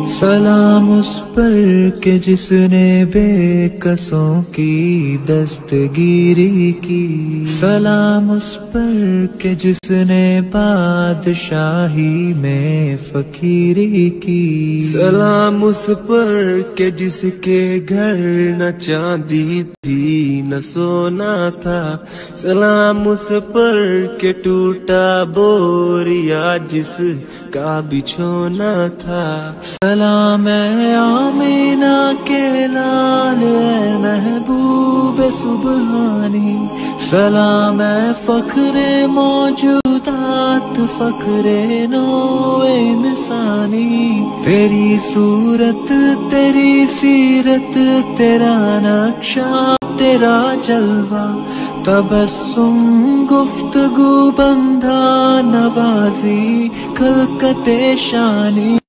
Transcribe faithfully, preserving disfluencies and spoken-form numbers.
سلام اس پر کہ جس نے بے کسوں کی دستگیری کی، سلام اس پر کہ جس نے بادشاہی میں فقیری کی، سلام اس پر کہ جس کے گھر نہ چاندی تھی نہ سونا تھا، سلام اس پر کہ ٹوٹا بوریا جس کا بچھونا تھا، سلام اے آمینہ کے لال اے محبوب سبحانی، سلام اے فخر موجودات فخر نوع انسانی، تیری صورت تیری سیرت تیرا نقشہ تیرا جلوہ، تبسم گفتگو بندھا نوازی خلقت شانی،